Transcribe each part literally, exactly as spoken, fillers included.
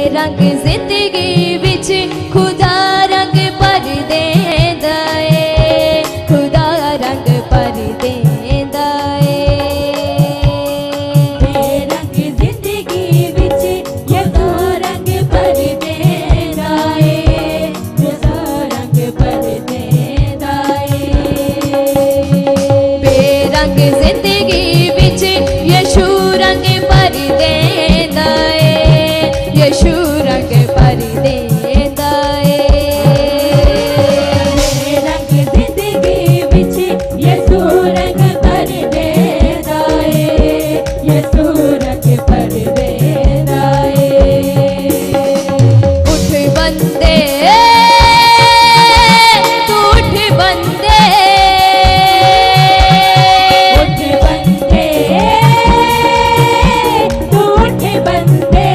बेरंग जिंदगी विच खुदा रंग भर देंदा ए, खुदा रंग भर देंदा ए। बेरंग जिंदगी विच यसू रंग भर देंदा ए, यसू रंग भर देंदा ए। बेरंग जिंदगी विच यीशु रंग भर देंदा ए, यीशु रंग भर देंदा ए। बेरंग जिंदगी विच यसू रंग भर देंदा ए, यसू रंग भर देंदा ए। उठ बंदे तू उठ बंदे, उठ बंदे तू उठ बंदे,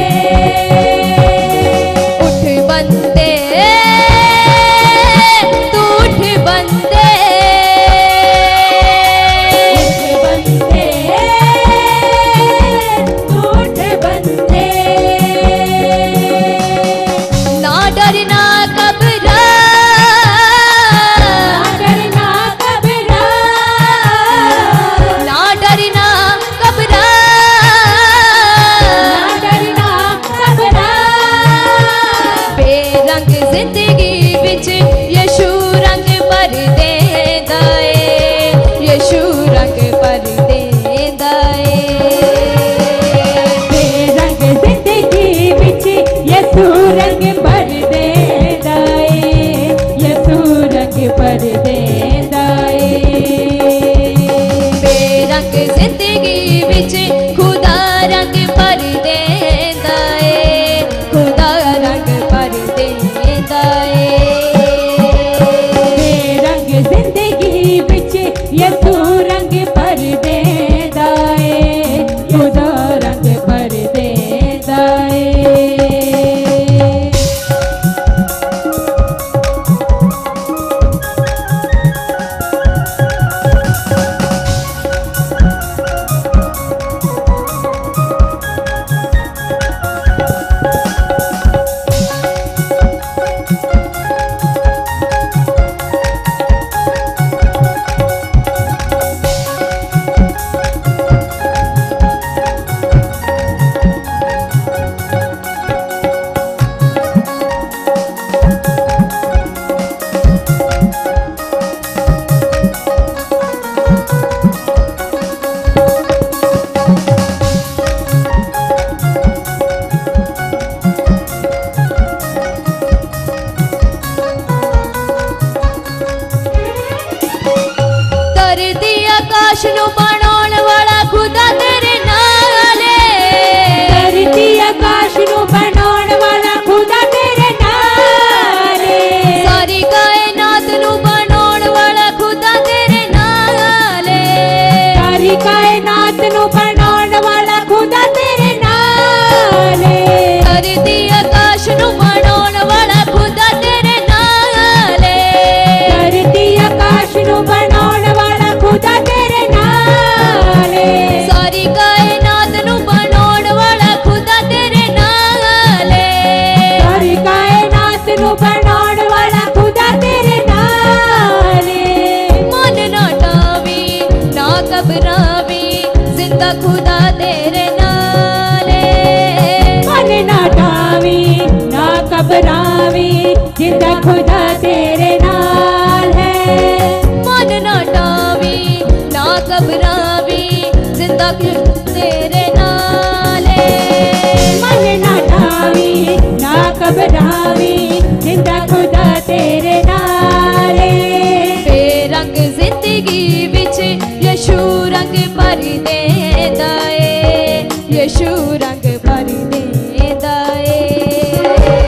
उठ बंदे तू उठ बंदे, उठ बंदे तू उठ बंदे। ना डरना घबरा, डरना घबरा, ना डरना घबरा, डरना घबरा। बेरंग जिंदगी विच यीशु रंग भर देंदा ए, यीशु रंग भर देंदा ए। बेरंग जिंदगी विच यसू रंग भर देंदा ए, यसू रंग भर देंदा ए। बेरंग जिंदगी विच खुदा रंग भर देंदा ए, खुदा रंग भर देंदा ए। बेरंग जिंदगी विच यसू रंग भर देंदा ए, खुदा रंग भर देंदा ए। धरती आकाश नू बनाउण वाला खुदा तेरे नाल ए। धरती आकाश नू बनाउण वाला खुदा तेरे नाल ए। सारी कायनात नू बनाउण वाला खुदा तेरे नाल ए। सारी कायनात नू बनाउण वाला खुदा तेरे नाल ए। धरती आकाश नू बनाउण वाला खुदा तेरे नाल ए। धरती आकाश नू बनाउण वाला खुदा तेरे नाल ए। सारी कायनात नू बनाउण वाला खुदा तेरे नाल ए। सारी कायनात नू बनाउण वाला खुदा तेरे नाल ए। मन ना डावी ना घबरावी, जिंदा खुदा तेरे नाल ए। मन ना डावी ना घबरावी, जिंदा खुदा तेरे नाल है। मन ना डावी ना घबरावी, जिंदा खुदा तेरे नाल ए। मन ना डावी ना घबरावी, जिंदा खुदा तेरे नाल है। बेरंग जिंदगी विच यीशु रंग भर देंदा ए, यीशु रंग भर देंदा ए।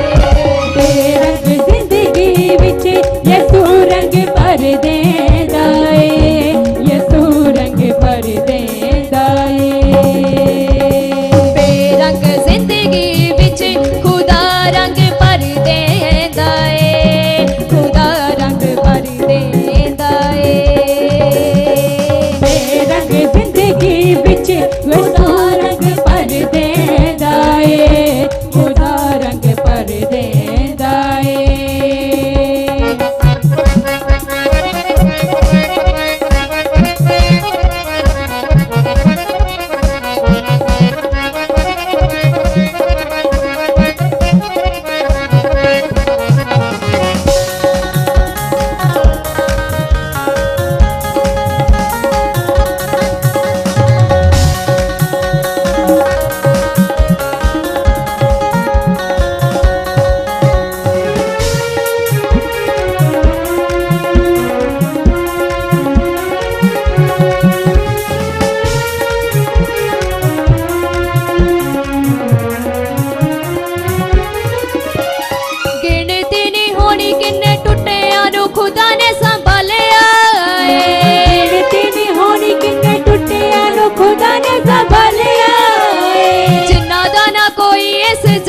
बेरंग जिंदगी विच यसू रंग भर देंदा ए, यसू रंग भर देंदा ए। बेरंग जिंदगी विच खुदा रंग भर देंदा ए, खुदा रंग भर देंदा ए। बेरंग जिंदगी विच यसू रंग भर देंदा ए, खुदा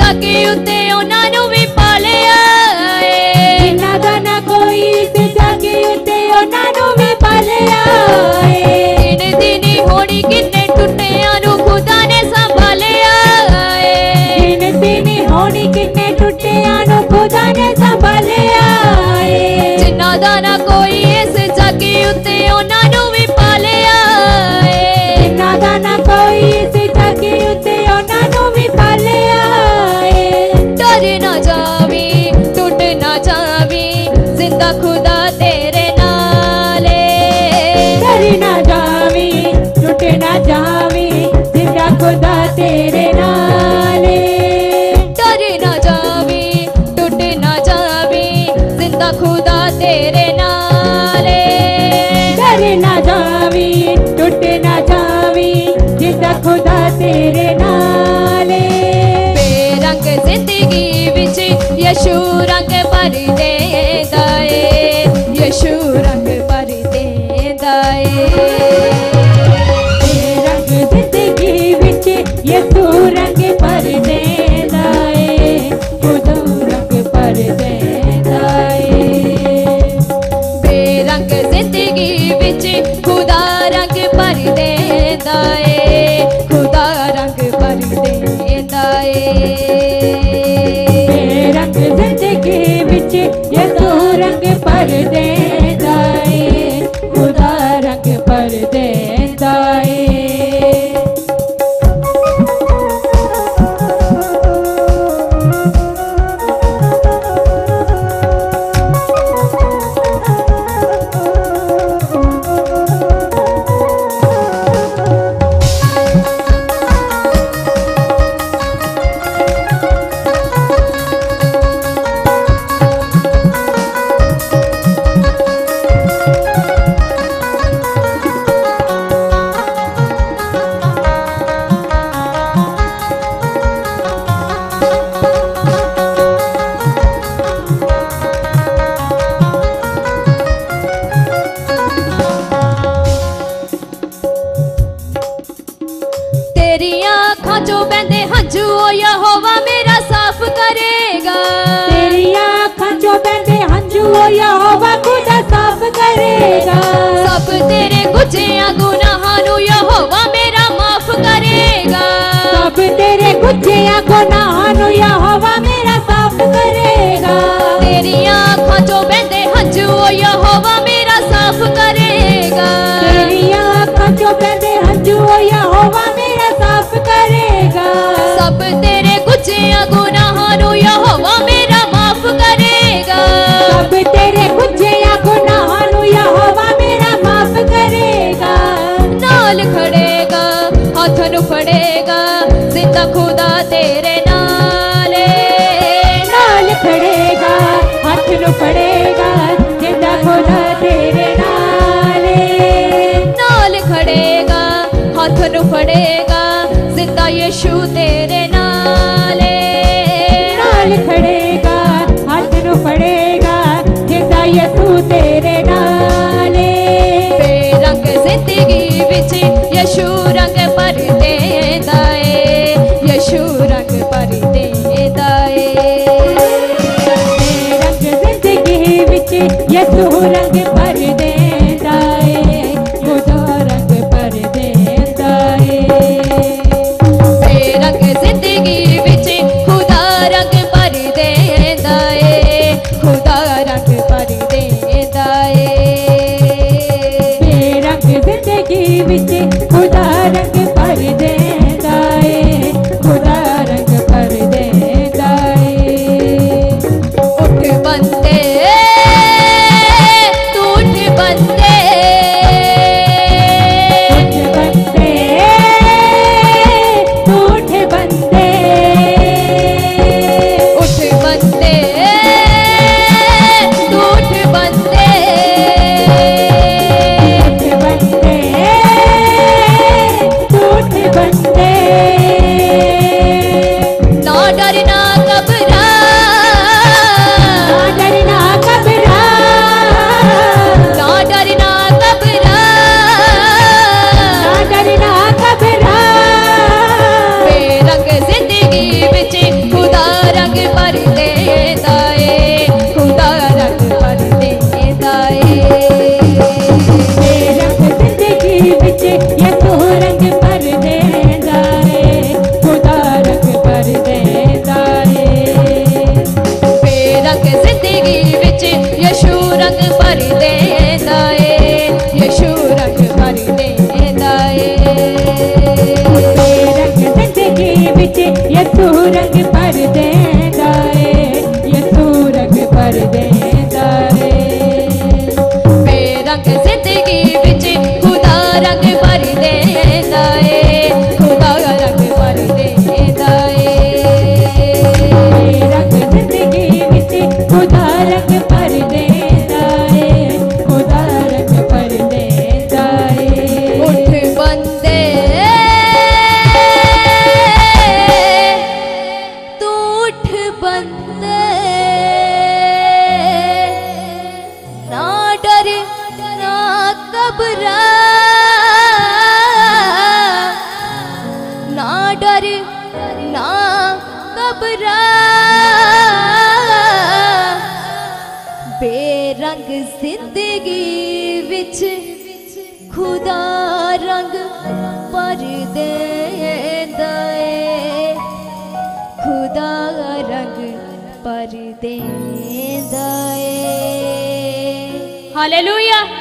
जाके उत्ते उन्हां नूं भी पालिया ए। जिन्हां दा ना कोई इस जाके उत्ते उन्हां नूं भी पालिया ए। दिन दिन होनी किन्ने टुटियां नूं खुदा ने संभालिया ए। दिन दिन होनी किन्ने टुटियां नूं खुदा ने संभालिया ए। जिन्हां दा ना कोई इस जाके उत्ते उन्हां नूं भी पालिया ए। जिन्हां दा ना कोई इस जाके उत्ते उन्हां नूं भी पालिया ए। डर ना जावी टूट ना जावी जिंदा खुदा तेरे नाल ए। डर ना जावी टूट ना जावी जिंदा खुदा तेरे नाल ए। डर ना जावी टूट ना जावी जिंदा खुदा तेरे नाल ए। डर ना जावी टूट ना जावी जिंदा खुदा तेरे नाल ए। बेरंग जिंदगी विच यशु रंग भर देंदा ए। यशु रंग भर देंदा ए। रंग जिंदगी विच यसू रंग भर देंदा ए। खुदा रंग भर देंदा ए। बेरंग जिंदगी विच खुदा रंग भर देंदा ए। खुदा रंग भर देंदा ए। रंग जिंदगी विच यसू रंग भर देंदा ए। खुदा रंग भर देंदा ए। तेरियां अखां चों बहंदे हंझू ओ यहोवा मेरा साफ करेगा। तेरियां अखां चों बहंदे हंझू ओ यहोवा खुदा साफ करेगा। सब तेरे गुझियां गुनाहां नूं यहोवा मेरा माफ करेगा। सब तेरे गुझियां गुनाहां नूं यहोवा मेरा साफ करेगा। तेरियां अखां चों बहंदे हंझू ओ यहोवा मेरा साफ करेगा। तेरियां अखां चों बहंदे हंझू ओ यहोवा मेरा साफ करेगा। सब तेरे गुझियां गुनाहां नूं यहोवा मेरा माफ करेगा। सब तेरे गुझियां गुनाहां नूं यहोवा मेरा माफ करेगा। नाल खड़ेगा हाथ नूं फड़ेगा जिंदा खुदा तेरे नाल ए। नाल खड़ेगा हाथ नूं फड़ेगा जिंदा खुदा तेरे नाल ए। नाल खड़ेगा हाथ नूं फड़ेगा जिंदा यीशु तेरे नाल ए। नाल खड़ेगा हाथ नूं फड़ेगा जिंदा यसू तेरे नाल ए। बेरंग जिंदगी विच यीशु रंग भर देंदा ए। यीशु रंग भर देंदा ए। रंग जिंदगी विच यसू रंग भर देंदा ए। खुदा रंग भर देंदा ए। बेरंग जिंदगी विच खुदा रंग भर देंदा ए। खुदा रंग भर देंदा ए। रंग जिंदगी विच खुदा रंग भर देंदा ए। खुदा रंग भर देंदा ए। उठ बंदे तू उठ बंदे उठ बंदे तू उठ बंदे उठ बंदे तू उठ बंदे उठ बंदे तू उठ बंदे। ना डरना घबरा ना डरना घबरा ना डरना घबरा ना डरना घबरा। बेरंग जिंदगी विच खुदा रंग भर देंदा है, यसू रंग भर देंदा है। बेरंग जिंदगी विच खुदा रंग भर देंदा है, खुदा रंग भर देंदा है। बेरंग जिंदगी विच खुदा रंग भर देंदा है, खुदा रंग भर देंदा है। उठ बंदे तू उठ बंदे, ना डर ना घबरा, ना डर ना घबरा। बेरंग जिंदगी विच खुदा रंग भर देंदा है, खुदा रंग भर देंदा है। हालेलुया।